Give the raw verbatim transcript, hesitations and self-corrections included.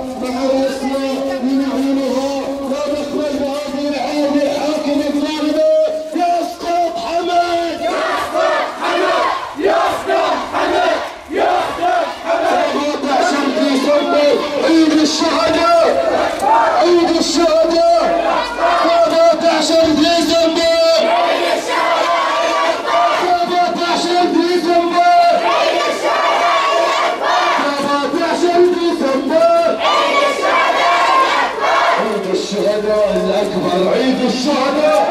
مع الاسماء ينعونها لا نقبل بهذه العين الحاكم الظالمه. يسقط حمد يسقط حمد يسقط حمد يسقط حمد. سبعة عشر ديسمبر عيد الشهداء عيد الشهداء سبعة عشر ديسمبر عيد الشهداء الأكبر. سبعة عشر ديسمبر عيد الشهداء الأكبر. سبعة عشر ديسمبر عيد الشهداء الأكبر. عيد الشهداء الأكبر عيد الشهداء